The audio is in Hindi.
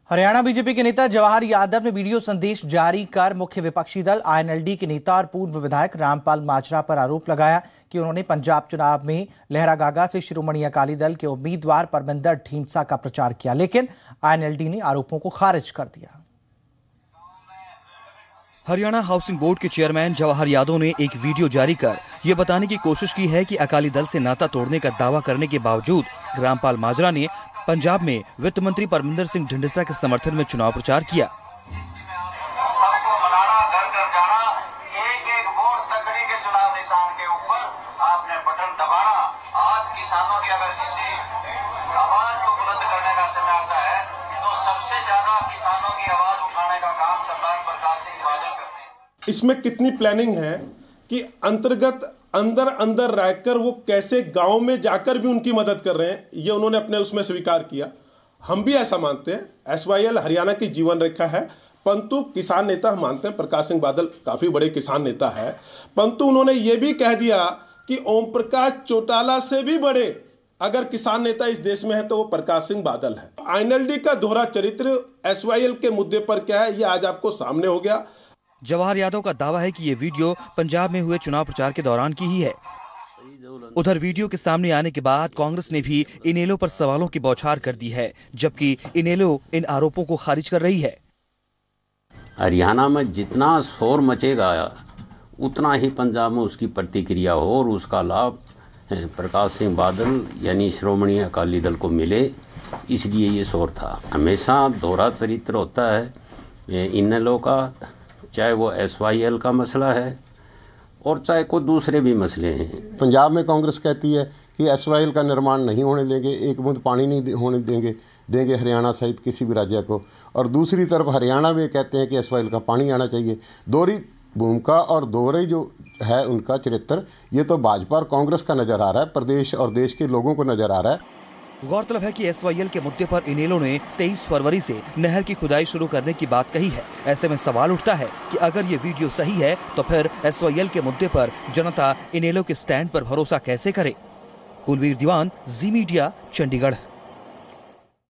हरियाणा बीजेपी के नेता जवाहर यादव ने वीडियो संदेश जारी कर मुख्य विपक्षी दल आईएनएलडी के नेता और पूर्व विधायक रामपाल माजरा पर आरोप लगाया कि उन्होंने पंजाब चुनाव में लहरागागा से शिरोमणि अकाली दल के उम्मीदवार परमिंदर ढींढसा का प्रचार किया, लेकिन आईएनएलडी ने आरोपों को खारिज कर दिया। हरियाणा हाउसिंग बोर्ड के चेयरमैन जवाहर यादव ने एक वीडियो जारी कर ये बताने की कोशिश की है कि अकाली दल से नाता तोड़ने का दावा करने के बावजूद रामपाल माजरा ने पंजाब में वित्त मंत्री परमिंदर सिंह ढींढसा के समर्थन में चुनाव प्रचार किया। सबको मनाना, घर घर जाना, एक वोट तकड़ी के चुनाव निशान के ऊपर आपने बटन दबाना। आज किसानों की अगर किसी आवाज को बुलंद करने का समय आता है तो सबसे ज्यादा किसानों की आवाज उठाने का काम सरदार प्रकाश सिंह बादल करते हैं। इसमें कितनी प्लानिंग है कि अंतर्गत अंदर रहकर वो कैसे गांव में जाकर भी उनकी मदद कर रहे हैं, ये उन्होंने अपने उसमें स्वीकार किया। हम भी ऐसा मानते हैं, एसवाईएल हरियाणा की जीवन रेखा है, परंतु किसान नेता हम मानते हैं प्रकाश सिंह बादल काफी बड़े किसान नेता है, परंतु उन्होंने ये भी कह दिया कि ओम प्रकाश चौटाला से भी बड़े अगर किसान नेता इस देश में है तो वो प्रकाश सिंह बादल है। आईएनएलडी का दोहरा चरित्र एसवाईएल के मुद्दे पर क्या है, ये आज आपको सामने हो गया। जवाहर यादव का दावा है कि ये वीडियो पंजाब में हुए चुनाव प्रचार के दौरान की ही है। उधर वीडियो के सामने आने के बाद कांग्रेस ने भी इनेलो पर सवालों की बौछार कर दी है, जबकि इनेलो इन आरोपों को खारिज कर रही है। हरियाणा में जितना शोर मचेगा उतना ही पंजाब में उसकी प्रतिक्रिया हो और उसका लाभ प्रकाश सिंह बादल यानी श्रोमणी अकाली दल को मिले, इसलिए ये शोर था। हमेशा दोहरा चरित्र होता है इनेलो का, चाहे वो एसवाईएल का मसला है और चाहे कोई दूसरे भी मसले हैं। पंजाब में कांग्रेस कहती है कि एसवाईएल का निर्माण नहीं होने देंगे, एक बूंद पानी नहीं होने देंगे हरियाणा सहित किसी भी राज्य को, और दूसरी तरफ हरियाणा में कहते हैं कि एसवाईएल का पानी आना चाहिए। दोहरी भूमिका और दोहरे जो है उनका चरित्र, ये तो भाजपा और कांग्रेस का नजर आ रहा है, प्रदेश और देश के लोगों को नजर आ रहा है। गौरतलब है कि एसवाईएल के मुद्दे पर इनेलो ने 23 फरवरी से नहर की खुदाई शुरू करने की बात कही है। ऐसे में सवाल उठता है कि अगर ये वीडियो सही है तो फिर एसवाईएल के मुद्दे पर जनता इनेलो के स्टैंड पर भरोसा कैसे करे। कुलवीर दीवान, जी मीडिया, चंडीगढ़।